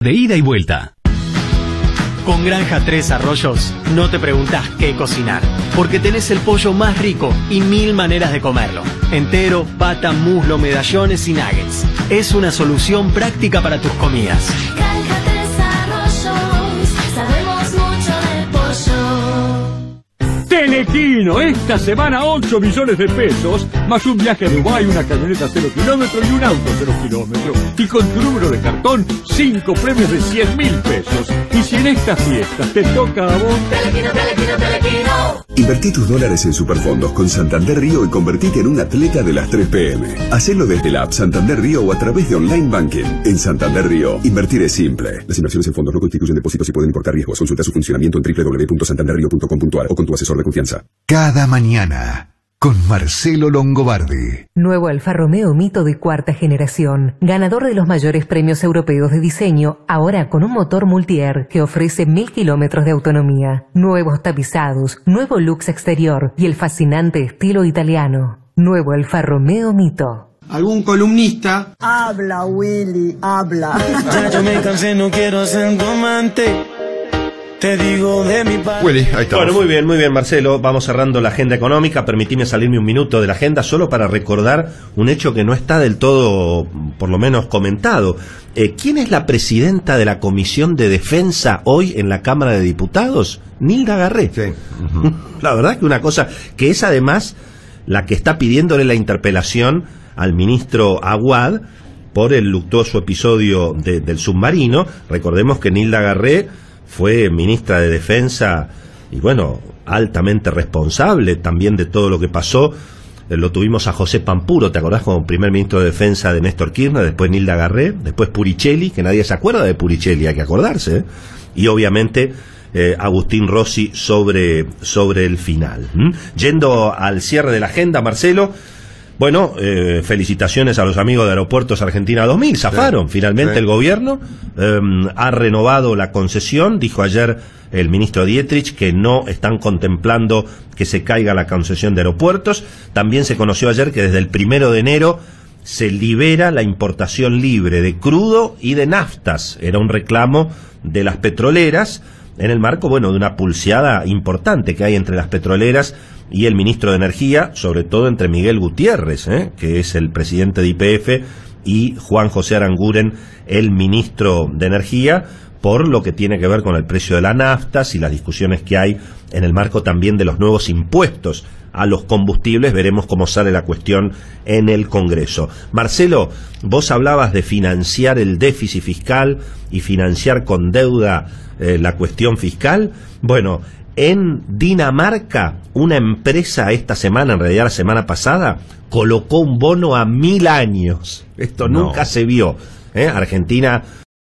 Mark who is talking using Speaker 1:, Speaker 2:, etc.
Speaker 1: de ida y vuelta.
Speaker 2: Con Granja Tres Arroyos no te preguntas qué cocinar, porque tenés el pollo más rico y 1000 maneras de comerlo. Entero, pata, muslo, medallones y nuggets. Es una solución práctica para tus comidas.
Speaker 3: Granja Tres Arroyos, sabemos mucho del pollo.
Speaker 4: Telequino, esta semana 8 millones de pesos, más un viaje a Dubái, una camioneta 0 kilómetros y un auto 0 kilómetros. Y con tu número de cartón, 5 premios de 100.000 pesos. Y si en estas fiestas te toca a vos...
Speaker 3: Telequino, Telequino, Telequino.
Speaker 5: Invertí tus dólares en Superfondos con Santander Río y convertite en un atleta de las 3 p.m. Hacelo desde la app Santander Río o a través de Online Banking. En Santander Río, invertir es simple. Las inversiones en fondos no constituyen depósitos y pueden importar riesgos. Consulta su funcionamiento en www.santanderrio.com.ar o con tu asesor de confianza.
Speaker 6: Cada mañana con Marcelo Longobardi.
Speaker 7: Nuevo Alfa Romeo Mito de 4ª generación, ganador de los mayores premios europeos de diseño, ahora con un motor multi-air que ofrece 1000 kilómetros de autonomía, nuevos tapizados, nuevo lux exterior y el fascinante estilo italiano. Nuevo Alfa Romeo Mito.
Speaker 8: Algún columnista.
Speaker 9: Habla, Willy, habla.
Speaker 10: Ya yo me cansé, no quiero ser tu amante. Te digo de mi padre.
Speaker 11: Willy, ahí estamos.
Speaker 12: Bueno, muy bien, Marcelo. Vamos cerrando la agenda económica. Permitime salirme un minuto de la agenda solo para recordar un hecho que no está del todo, por lo menos, comentado. ¿Quién es la presidenta de la Comisión de Defensa hoy en la Cámara de Diputados? Nilda Garré.
Speaker 11: Sí.
Speaker 12: La verdad que una cosa que es además la que está pidiéndole la interpelación al ministro Aguad por el luctuoso episodio del submarino. Recordemos que Nilda Garré fue ministra de Defensa y bueno, altamente responsable también de todo lo que pasó. Lo tuvimos a José Pampuro, ¿te acordás? Como primer ministro de Defensa de Néstor Kirchner, después Nilda Garré, después Puricelli, que nadie se acuerda de Puricelli, hay que acordarse, y obviamente Agustín Rossi sobre el final. Yendo al cierre de la agenda, Marcelo, bueno, felicitaciones a los amigos de Aeropuertos Argentina 2000, zafaron, finalmente el gobierno ha renovado la concesión, dijo ayer el ministro Dietrich que no están contemplando que se caiga la concesión de aeropuertos. También se conoció ayer que desde el 1 de enero se libera la importación libre de crudo y de naftas, era un reclamo de las petroleras, en el marco, bueno, de una pulseada importante que hay entre las petroleras y el ministro de Energía, sobre todo entre Miguel Gutiérrez, que es el presidente de YPF, y Juan José Aranguren, el ministro de Energía, por lo que tiene que ver con el precio de las naftas y las discusiones que hay en el marco también de los nuevos impuestos a los combustibles. Veremos cómo sale la cuestión en el Congreso. Marcelo, vos hablabas de financiar el déficit fiscal y financiar con deuda la cuestión fiscal. Bueno, en Dinamarca, una empresa esta semana, en realidad la semana pasada, colocó un bono a 1000 años. Esto nunca se vio. Argentina